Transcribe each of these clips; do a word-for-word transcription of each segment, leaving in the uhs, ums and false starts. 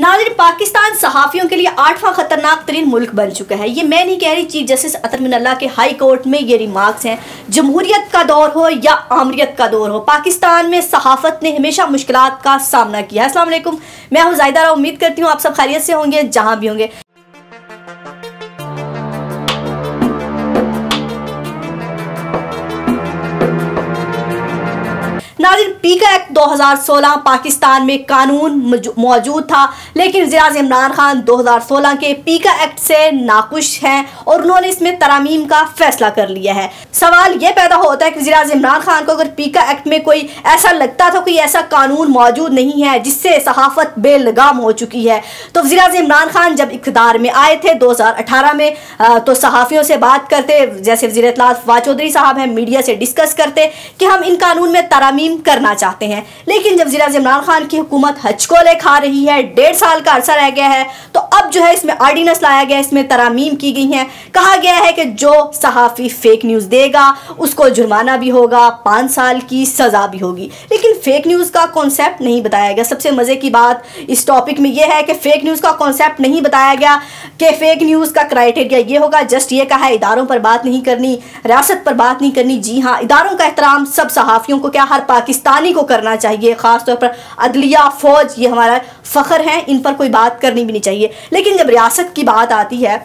नाज़रीन, पाकिस्तान सहाफ़ियों के लिए आठवां खतरनाक तरीन मुल्क बन चुका है। ये मैं नहीं कह रही, चीफ जस्टिस अतर मिनल्ला के हाई कोर्ट में ये रिमार्क्स हैं। जमहूरियत का दौर हो या आमरीत का दौर हो, पाकिस्तान में सहाफ़त ने हमेशा मुश्किलात का सामना किया है। अस्सलाम वालेकुम, मैं हूँ ज़ाहिदा। उम्मीद करती हूँ आप सब खैरियत से होंगे जहाँ भी होंगे। नाज़रीन, पीका एक्ट दो हज़ार सोलह पाकिस्तान में कानून मौजूद था, लेकिन वज़ीर-ए-आज़म इमरान खान दो हज़ार सोलह के पीका एक्ट से नाखुश हैं और उन्होंने इसमें तरामीम का फैसला कर लिया है। सवाल ये पैदा होता है कि वज़ीर-ए-आज़म इमरान खान को अगर पीका एक्ट में कोई ऐसा लगता था, कोई ऐसा कानून मौजूद नहीं है जिससे सहाफ़त बेलगाम हो चुकी है, तो वज़ीर-ए-आज़म इमरान खान जब इक़्तिदार में आए थे दो हज़ार अठारह में, तो सहाफ़ियों से बात करते, जैसे वज़ीर इत्तलात फवाद चौधरी साहब हैं, मीडिया से डिस्कस करते कि हम इन कानून में तरामीम करना चाहते हैं। लेकिन जब वज़ीर-ए-आज़म इमरान खान की हुकूमत हचकोले खा रही है, डेढ़ साल का अरसा रह गया है, तो अब जो है इसमें ऑर्डिनेंस लाया गया है, इसमें तरामीम की गई हैं। कहा गया है कि जो सहाफ़ी फेक न्यूज़ देगा उसको जुर्माना भी होगा, पाँच साल की सज़ा भी होगी। लेकिन फेक न्यूज़ का कॉन्सेप्ट नहीं बताया गया। सबसे मज़े की बात इस टॉपिक में यह है कि फेक न्यूज़ का कॉन्सेप्ट नहीं बताया गया कि फेक न्यूज़ का क्राइटेरिया ये होगा। जस्ट ये कहा है इदारों पर बात नहीं करनी, रियासत पर बात नहीं करनी। जी हाँ, इदारों का एहतराम सब सहाफ़ियों को, क्या हर पाकिस्तानी को करना चाहिए, ख़ासतौर पर अदलिया, फ़ौज, ये हमारा फ़ख्र है, इन पर कोई बात करनी भी नहीं चाहिए। लेकिन जब रियासत की बात आती है,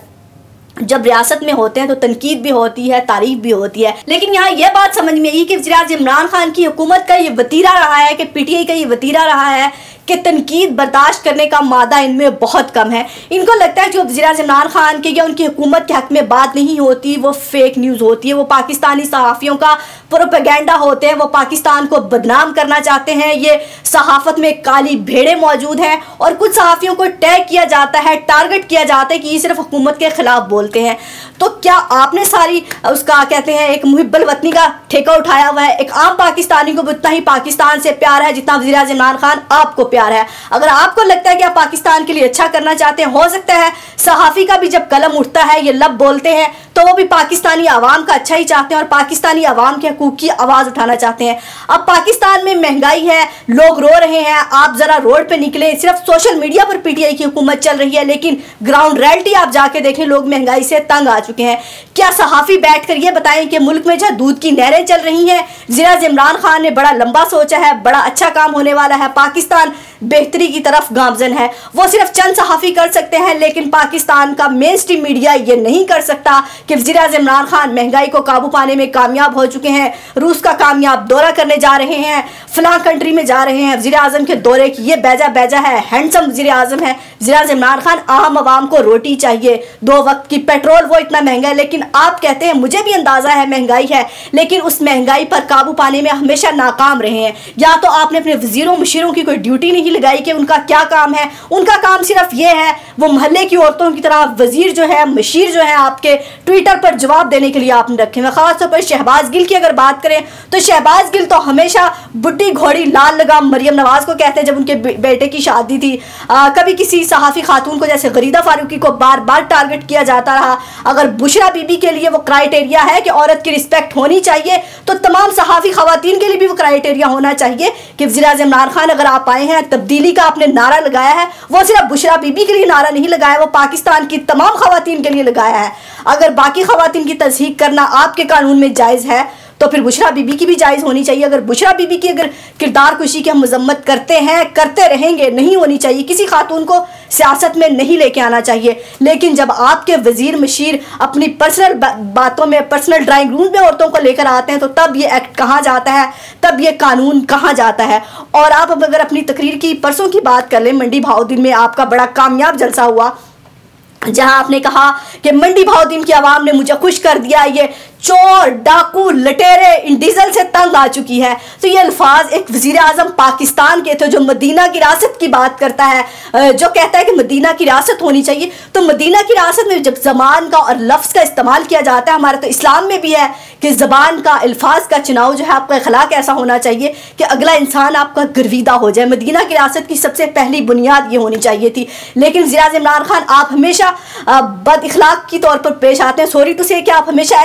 जब रियासत में होते हैं तो तनकीद भी होती है, तारीफ भी होती है। लेकिन यहाँ यह बात समझ में आई कि वज़ीर-ए-आज़म इमरान खान की हुकूमत का ये वतीरा रहा है, कि पीटीआई का ये वतीरा रहा है कि तनकीद बर्दाश्त करने का मादा इनमें बहुत कम है। इनको लगता है जो वज़ीर-ए-आज़म इमरान खान के या उनकी हुकूमत के हक़ में बात नहीं होती वो फेक न्यूज़ होती है, वो पाकिस्तानी सहाफ़ियों का प्रोपेगेंडा होते हैं, वो पाकिस्तान को बदनाम करना चाहते हैं। ये सहाफ़त में काली भेड़ें मौजूद हैं और कुछ सहाफ़ियों को टैग किया जाता है, टारगेट किया जाता है कि ये सिर्फ हुकूमत के ख़िलाफ़ बोलते हैं। तो क्या आपने सारी उसका कहते हैं एक मुहिब्बुल वतनी का ठेका उठाया हुआ है? एक आम पाकिस्तानी को उतना ही पाकिस्तान से प्यार है जितना वज़ीर-ए-आज़म इमरान खान आपको प्यार है। अगर आपको लगता है कि आप पाकिस्तान के लिए अच्छा करना चाहते हैं, हो सकता है सहाफ़ी का भी जब कलम उठता है, ये लब बोलते हैं, तो वो भी पाकिस्तानी आवाम का अच्छा ही चाहते हैं और पाकिस्तानी आवाम के हकूक़ की आवाज़ उठाना चाहते हैं। अब पाकिस्तान में महंगाई है, लोग रो रहे हैं, आप ज़रा रोड पे निकले। सिर्फ सोशल मीडिया पर पीटीआई की हुकूमत चल रही है, लेकिन ग्राउंड रियलिटी आप जाके देखें, लोग महंगाई से तंग आ चुके हैं। क्या सहाफ़ी बैठ कर ये बताएं कि मुल्क में जो दूध की नहरें चल रही हैं, वज़ीर-ए-आज़म इमरान खान ने बड़ा लंबा सोचा है, बड़ा अच्छा काम होने वाला है, पाकिस्तान बेहतरी की तरफ गामजन है, वो सिर्फ चंद सहाफ़ी कर सकते हैं, लेकिन पाकिस्तान का मेन स्ट्रीम मीडिया ये नहीं कर सकता कि वज़ीर-ए-आज़म इमरान खान महंगाई को काबू पाने में कामयाब हो चुके हैं, रूस का कामयाब दौरा करने जा रहे हैं, फलां कंट्री में जा रहे हैं। वज़ीर-ए-आज़म के दौरे की ये बैजा बैजा है, हैंडसम वज़ीर-ए-आज़म है वज़ीर-ए-आज़म इमरान खान। आम आवाम को रोटी चाहिए, दो वक्त की पेट्रोल वो इतना महंगा है, लेकिन आप कहते हैं मुझे भी अंदाज़ा है महंगाई है, लेकिन उस महंगाई पर काबू पाने में हमेशा नाकाम रहे हैं। या तो आपने अपने वज़ीरों मुशीरों की कोई ड्यूटी नहीं लगाई कि उनका क्या काम है, उनका काम सिर्फ ये है वो मोहल्ले की औरतों की तरह वज़ीर जो है, मशीर जो है, आपके ट्विटर पर जवाब देने के लिए आपने रखे हुए। ख़ासतौर पर शहबाज गिल की अगर बात करें तो शहबाज गिल तो हमेशा बुढ़ी घोड़ी लाल लगाम मरियम नवाज़ को कहते हैं। जब उनके बेटे की शादी थी, आ, कभी किसी सहाफ़ी खातून को जैसे गरीदा फारूकी को बार बार टारगेट किया जाता रहा। अगर बुशरा बीबी के लिए वो क्राइटेरिया है कि औरत की रिस्पेक्ट होनी चाहिए, तो तमाम सहाफ़ी ख़वातीन के लिए भी वो क्राइटेरिया होना चाहिए कि वज़ीर-ए-आज़म इमरान खान अगर आप आए हैं, तब्दीली का आपने नारा लगाया है, वो सिर्फ बुशरा बीबी के लिए नारा नहीं लगाया, वो पाकिस्तान की तमाम ख़वातीन के लिए लगाया है। अगर बाकी ख़वातीन की तस्दीक करना आपके कानून में जायज़ है, तो फिर बुशरा बीबी की भी जायज़ होनी चाहिए। अगर बुशरा बीबी की अगर किरदार कुशी की हम मजम्मत करते हैं, करते रहेंगे, नहीं होनी चाहिए। किसी खातून को सियासत में नहीं लेके आना चाहिए। लेकिन जब आपके वज़ीर मशीर अपनी पर्सनल बातों में, पर्सनल ड्राइंग रूम में औरतों को लेकर आते हैं, तो तब ये एक्ट कहाँ जाता है, तब ये कानून कहाँ जाता है। और आप अब अगर अपनी तकरीर की परसों की बात कर लें, मंडी भाव दिन में आपका बड़ा कामयाब जलसा हुआ, जहां आपने कहा कि मंडी भाव दिन की आवाम ने मुझे खुश कर दिया, ये चोर, डाकू, लटेरे इन डीजल से तंग आ चुकी है। तो ये अल्फाज एक वज़ीर-ए-आज़म पाकिस्तान के थे जो मदीना की रियासत की बात करता है, जो कहता है कि मदीना की रियासत होनी चाहिए। तो मदीना की रियासत में जब ज़बान का और लफ्ज़ का इस्तेमाल किया जाता है, हमारे तो इस्लाम में भी है कि ज़बान का, अल्फाज का चुनाव जो है आपका अखलाक ऐसा होना चाहिए कि अगला इंसान आपका गर्विदा हो जाए। मदीना की रियासत की सबसे पहली बुनियाद ये होनी चाहिए थी। लेकिन वज़ीर-ए-आज़म इमरान खान आप हमेशा बद इखलाक की तौर पर पेश आते हैं। सॉरी टू से कि आप हमेशा ऐसे लफ्ज़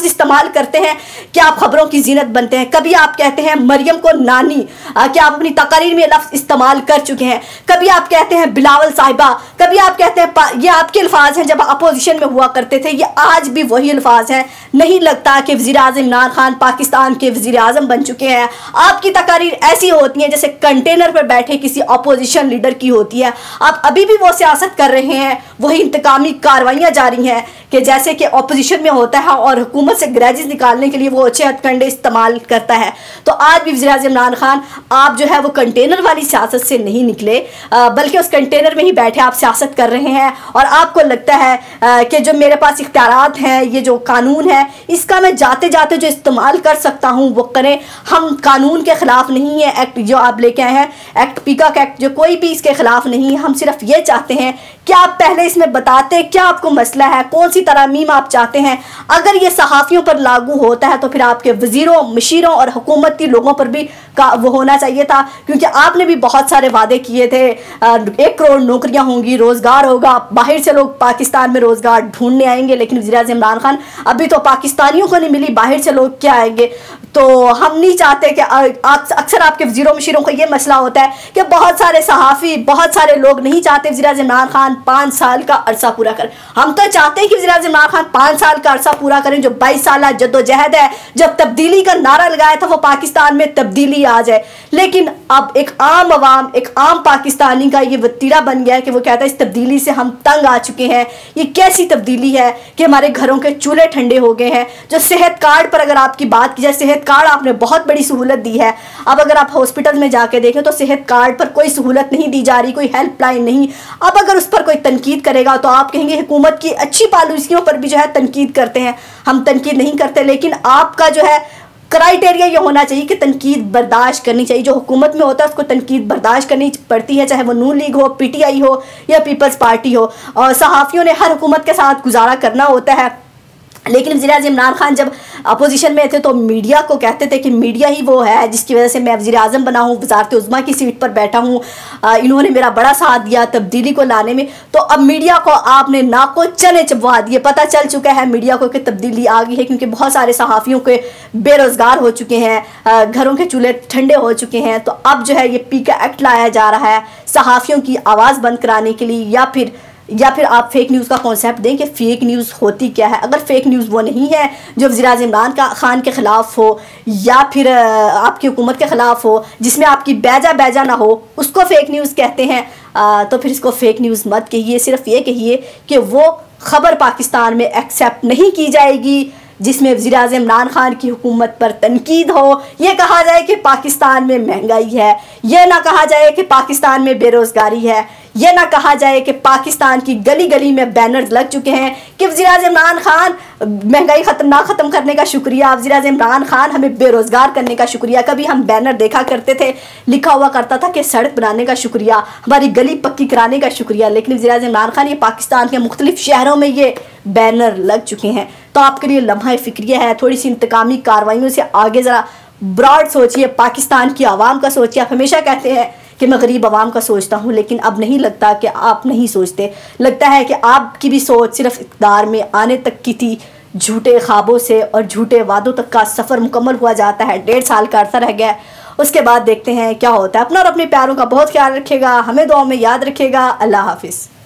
इस्तेमाल करते हैं कि आप खबरों की जीनत बनते हैं। कभी आप कहते हैं मरियम को नानी, कि आप अपनी तकारीर में लफ्ज़ इस्तेमाल कर चुके हैं। कभी आप कहते हैं बिलावल साहिबा, कभी आप कहते हैं, ये आपके अल्फाज हैं जब अपोजिशन में हुआ करते थे, ये आज भी वही अल्फाज हैं। नहीं लगता कि वज़ीर आज़म इमरान खान पाकिस्तान के वज़ीर आज़म बन चुके हैं। आपकी तकारीर ऐसी होती हैं जैसे कंटेनर पर बैठे किसी अपोजिशन लीडर की होती है। आप अभी भी वो सियासत कर रहे हैं, वही इंतकामी कार्रवाइयाँ जारी हैं कि जैसे कि अपोजिशन में होता है और हुकूमत से ग्रैजेस निकालने के लिए वो अच्छे हथकंडे इस्तेमाल करता है। तो आज भी वज़ीर आज़म इमरान खान आप जो है वो कंटेनर वाली सियासत से नहीं निकले, बल्कि उस कंटेनर में ही बैठे आप सियासत कर रहे हैं। और आपको लगता है कि जो मेरे पास इख्तियारात हैं, ये जो कानून है, इसका मैं जाते जाते जो इस्तेमाल कर सकता हूँ वो करें। हम कानून के ख़िलाफ़ नहीं है, एक्ट जो आप लेके आए हैं, एक्ट पीकॉक एक्ट, जो कोई भी इसके ख़िलाफ़ नहीं है। हम सिर्फ ये चाहते हैं कि आप पहले इसमें बताते क्या आपको मसला है, कौन सी तरमीम आप चाहते हैं। अगर ये सहाफ़ियों पर लागू होता है तो फिर आपके वज़ीरों, मशीरों और हुकूमती लोगों पर भी का वो होना चाहिए था, क्योंकि आपने भी बहुत सारे वादे किए थे। एक करोड़ नौकरियां होंगी, रोज़गार होगा, बाहर से लोग पाकिस्तान में रोज़गार ढूंढने आएंगे। लेकिन वज़ीर आज़म इमरान खान अभी तो पाकिस्तानियों को नहीं मिली, बाहर से लोग क्या आएंगे। तो हम नहीं चाहते कि अक्सर आपके वज़ीरों मशीरों का ये मसला होता है कि बहुत सारे सहाफ़ी, बहुत सारे लोग नहीं चाहते वज़ीर आज़म इमरान खान पाँच साल का अरसा पूरा करें। हम तो चाहते हैं कि वज़ीर आज़म इमरान खान पाँच साल का अरसा पूरा करें। जो बाईस साल जद्दोजहद है, जब तब्दीली का नारा लगाया था, वो पाकिस्तान में तब्दीली आ जाए। लेकिन अब एक आम अवाम, एक आम पाकिस्तानी का ये वतीरा बन गया है कि वो कहता है इस तब्दीली से हम तंग आ चुके हैं। ये कैसी तब्दीली है कि हमारे घरों के चूल्हे ठंडे हो गए हैं। जो सेहत कार्ड पर अगर आपकी बात की जाए, सेहत कार्ड आपने बहुत बड़ी सहूलत दी है। अब अगर आप हॉस्पिटल में जाके देखें तो सेहत कार्ड पर कोई सहूलत नहीं दी जा रही, कोई हेल्पलाइन नहीं। अब अगर उस पर कोई तनकीद करेगा तो आप कहेंगे हुकूमत की अच्छी पॉलिसियों पर भी जो है तनकीद करते हैं। हम तनकीद नहीं करते, लेकिन आपका जो है क्राइटेरिया ये होना चाहिए कि तनकीद बर्दाश्त करनी चाहिए। जो हुकूमत में होता है उसको तनकीद बर्दाश्त करनी पड़ती है, चाहे वो नून लीग हो, पीटीआई हो या पीपल्स पार्टी हो। और सहाफ़ियों ने हर हुकूमत के साथ गुजारा करना होता है। लेकिन वज़ीर आज़म इमरान खान जब अपोजिशन में थे तो मीडिया को कहते थे कि मीडिया ही वो है जिसकी वजह से मैं वज़ीर आज़म बना हूँ, वज़ारत उज़्मा की सीट पर बैठा हूँ, इन्होंने मेरा बड़ा साथ दिया तब्दीली को लाने में। तो अब मीडिया को आपने नाको चने चबवा दिए। पता चल चुका है मीडिया को कि तब्दीली आ गई है, क्योंकि बहुत सारे सहाफ़ियों के बेरोज़गार हो चुके हैं, घरों के चूल्हे ठंडे हो चुके हैं। तो अब जो है ये पीका एक्ट लाया जा रहा है सहाफ़ियों की आवाज़ बंद कराने के लिए, या फिर या फिर आप फेक न्यूज़ का कॉन्सेप्ट दें कि फ़ेक न्यूज़ होती क्या है। अगर फ़ेक न्यूज़ वो नहीं है जो वज़ीर आज़म इमरान खान के ख़िलाफ़ हो या फिर आपकी हुकूमत के ख़िलाफ़ हो, जिसमें आपकी बैजा बैजा ना हो, उसको फ़ेक न्यूज़ कहते हैं। आ, तो फिर इसको फ़ेक न्यूज़ मत कहिए। सिर्फ ये कहिए कि वो ख़बर पाकिस्तान में एक्सेप्ट नहीं की जाएगी जिसमें वज़ीर आज़म इमरान खान की हुकूमत पर तनकीद हो। ये कहा जाए कि पाकिस्तान में महंगाई है, ये ना कहा जाए कि पाकिस्तान में बेरोज़गारी है, ये ना कहा जाए कि पाकिस्तान की गली गली में बैनर्स लग चुके हैं कि वज़ीर आज़म इमरान खान महंगाई ख़त्म ना ख़त्म करने का शुक्रिया, वज़ीर आज़म इमरान खान हमें बेरोज़गार करने का शुक्रिया। कभी हम बैनर देखा करते थे, लिखा हुआ करता था कि सड़क बनाने का शुक्रिया, हमारी गली पक्की कराने का शुक्रिया। लेकिन वज़ीर आज़म इमरान खान ये पाकिस्तान के मुख्तलिफ शहरों में ये बैनर लग चुके हैं। तो आपके लिए लम्हा फ़िक्रिया है, थोड़ी सी इंतकामी कार्रवाइयों से आगे ज़रा ब्रॉड सोचिए, पाकिस्तान की आवाम का सोचिए। आप हमेशा कहते हैं कि मैं गरीब आवाम का सोचता हूँ, लेकिन अब नहीं लगता कि आप नहीं सोचते। लगता है कि आपकी भी सोच सिर्फ इक़्तिदार में आने तक की थी। झूठे ख्वाबों से और झूठे वादों तक का सफ़र मुकम्मल हुआ जाता है, डेढ़ साल का अरसा रह गया, उसके बाद देखते हैं क्या होता है। अपना और अपने प्यारों का बहुत ख्याल रखिएगा, हमें दुआ में याद रखिएगा। अल्लाह हाफिज़।